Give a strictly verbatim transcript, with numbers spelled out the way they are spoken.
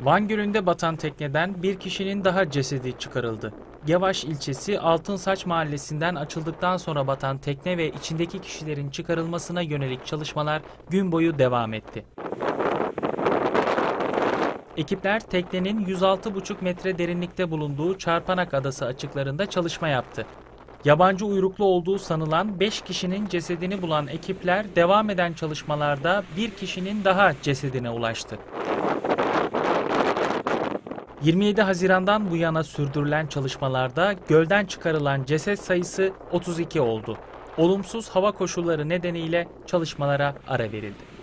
Van Gölü'nde batan tekneden bir kişinin daha cesedi çıkarıldı. Gevaş ilçesi Altınsaç mahallesinden açıldıktan sonra batan tekne ve içindeki kişilerin çıkarılmasına yönelik çalışmalar gün boyu devam etti. Ekipler teknenin yüz altı buçuk metre derinlikte bulunduğu Çarpanak Adası açıklarında çalışma yaptı. Yabancı uyruklu olduğu sanılan beş kişinin cesedini bulan ekipler devam eden çalışmalarda bir kişinin daha cesedine ulaştı. yirmi yedi Haziran'dan bu yana sürdürülen çalışmalarda gölden çıkarılan ceset sayısı otuz iki oldu. Olumsuz hava koşulları nedeniyle çalışmalara ara verildi.